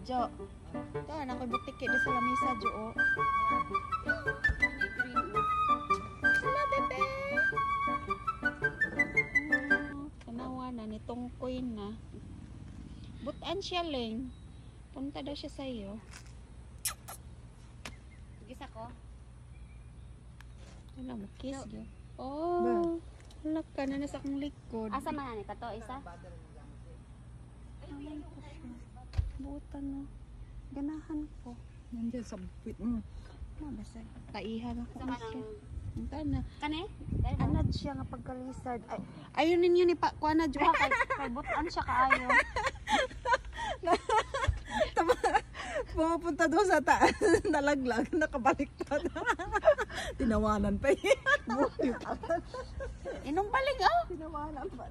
Jo. Ito, anak ko butik di sa lamisa, Jo. Oh. Hala, bebe. Kanawa na, nitong coin na. Butan siya, Ling. Punta daw siya sa'yo. Gisa ko. Wala mo, kiss, Jo. Oh, wala ka na nasa akong likod. Asa man ni kato isa? Alam ko siya. Butan na. Ganahan ko. Nandiyan sa bukit mo. Basta taihan ako Sa na kanang siya. Anta na. kani? Anad siya nga pagkalisad. Ay, ayun ninyo ni pa kuha na Jo. Kay butan siya kaayo. Pumunta doon sa taas. Nalaglag. Nakabalik pa. Tinawanan pa eh. Inong balik ah. Tinawanan pa.